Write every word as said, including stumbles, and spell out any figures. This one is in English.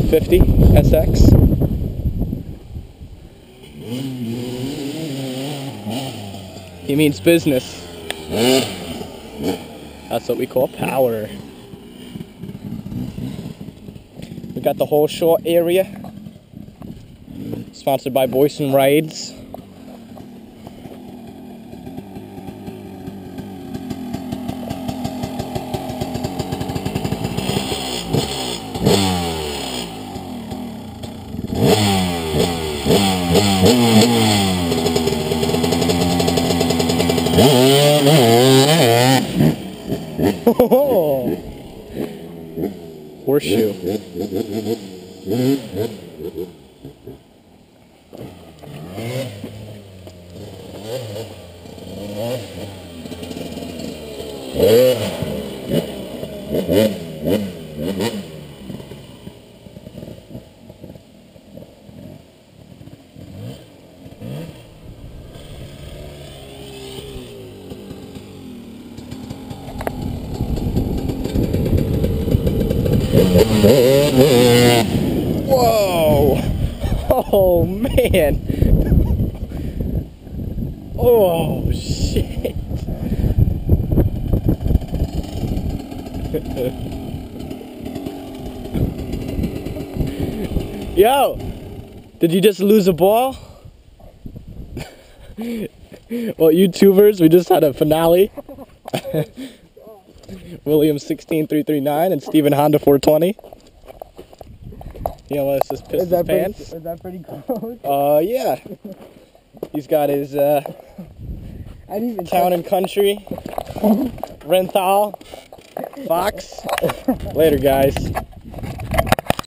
fifty S X. He means business. That's what we call power. We got the whole short area. Sponsored by Boyson Rides. Oh. Horseshoe. Whoa! Oh man! Oh shit! Yo! Did you just lose a ball? Well, YouTubers, we just had a finale. William sixteen three three nine and Steven Honda four twenty. You know, let's just piss his pants. Pretty, is that pretty close? Uh, yeah. He's got his uh, Town and Country, Renthal, Fox. Later, guys.